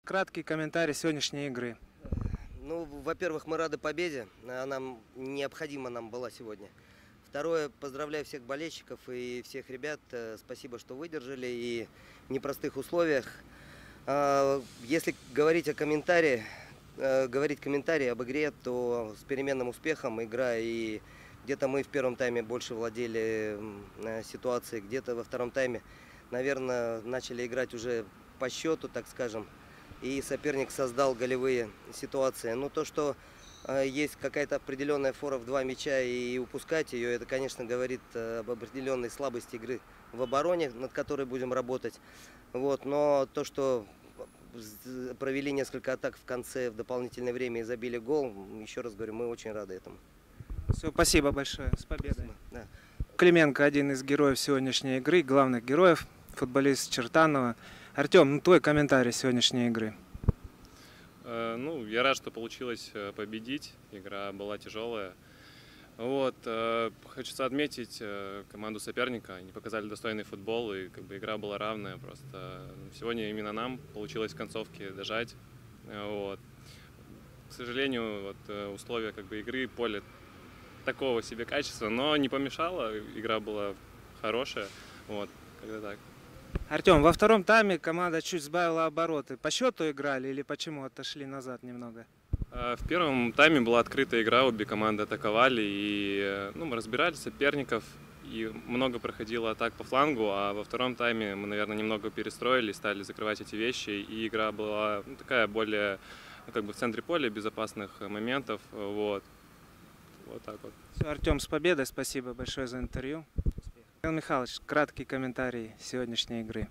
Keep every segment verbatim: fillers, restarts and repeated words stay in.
краткий комментарий сегодняшней игры. Ну, во-первых, мы рады победе. Она необходима нам была сегодня. Второе, поздравляю всех болельщиков и всех ребят. Спасибо, что выдержали и в непростых условиях. Если говорить о комментарии, говорить комментарии об игре, то с переменным успехом игра, и где-то мы в первом тайме больше владели ситуацией, где-то во втором тайме, наверное, начали играть уже по счету, так скажем, и соперник создал голевые ситуации. Но то, что есть какая-то определенная фора в два мяча и упускать ее, это, конечно, говорит об определенной слабости игры в обороне, над которой будем работать. Вот. Но то, что провели несколько атак в конце, в дополнительное время и забили гол, еще раз говорю, мы очень рады этому. Все, спасибо большое. С победой. Да. Клименко один из героев сегодняшней игры, главных героев, футболист Чертанова. Артем, ну твой комментарий сегодняшней игры. Ну, я рад, что получилось победить. Игра была тяжелая. Вот, хочется отметить команду соперника. Они показали достойный футбол, и как бы игра была равная. Просто сегодня именно нам получилось в концовке дожать. Вот. К сожалению, вот, условия как бы игры, поле такого себе качества, но не помешало. Игра была хорошая. Вот, когда так. Артем, во втором тайме команда чуть сбавила обороты. По счету играли или почему отошли назад немного? В первом тайме была открытая игра, обе команды атаковали, и ну, мы разбирали соперников, и много проходило атак по флангу, а во втором тайме мы, наверное, немного перестроили, стали закрывать эти вещи, и игра была ну, такая более, ну, как бы в центре поля, безопасных моментов, вот, вот так вот. Все, Артем, с победой, спасибо большое за интервью. Кирилл Михайлович, краткий комментарий сегодняшней игры.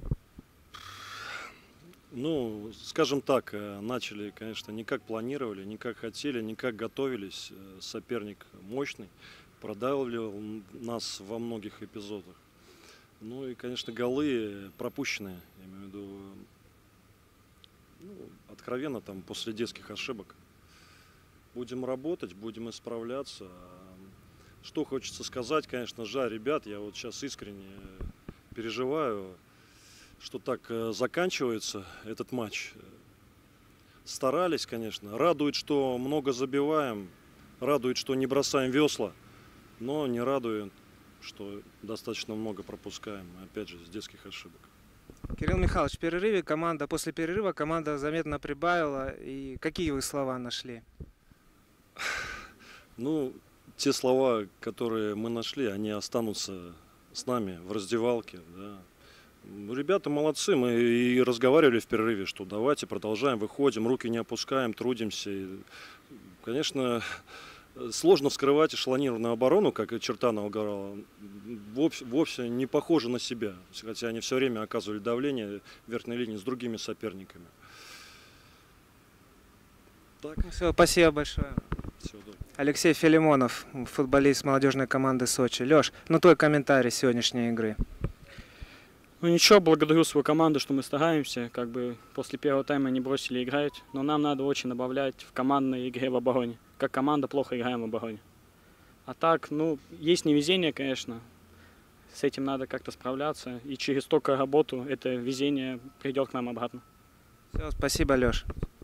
Ну, скажем так, начали, конечно, не как планировали, не как хотели, не как готовились. Соперник мощный, продавливал нас во многих эпизодах. Ну и, конечно, голы пропущенные, я имею в виду, ну, откровенно, там, после детских ошибок. Будем работать, будем исправляться. Что хочется сказать, конечно, жаль ребят, я вот сейчас искренне переживаю, что так заканчивается этот матч. Старались, конечно. Радует, что много забиваем, радует, что не бросаем весла, но не радует, что достаточно много пропускаем, опять же, с детских ошибок. Кирилл Михайлович, в перерыве команда, после перерыва команда заметно прибавила. И какие вы слова нашли? Ну, те слова, которые мы нашли, они останутся с нами в раздевалке, да. Ребята молодцы, мы и разговаривали в перерыве, что давайте продолжаем, выходим, руки не опускаем, трудимся. И, конечно, сложно вскрывать эшелонированную оборону, как и Чертанова говорила, вовсе, вовсе не похоже на себя, хотя они все время оказывали давление в верхней линии с другими соперниками. Так. Все, спасибо большое. Всего доброго. Алексей Филимонов, футболист молодежной команды Сочи. Леш, ну твой комментарий сегодняшней игры. Ну ничего, благодарю свою команду, что мы стараемся, как бы после первого тайма не бросили играть, но нам надо очень добавлять в командной игре в обороне. Как команда плохо играем в обороне. А так, ну, есть невезение, конечно, с этим надо как-то справляться, и через только работу это везение придет к нам обратно. Все, спасибо, Леш.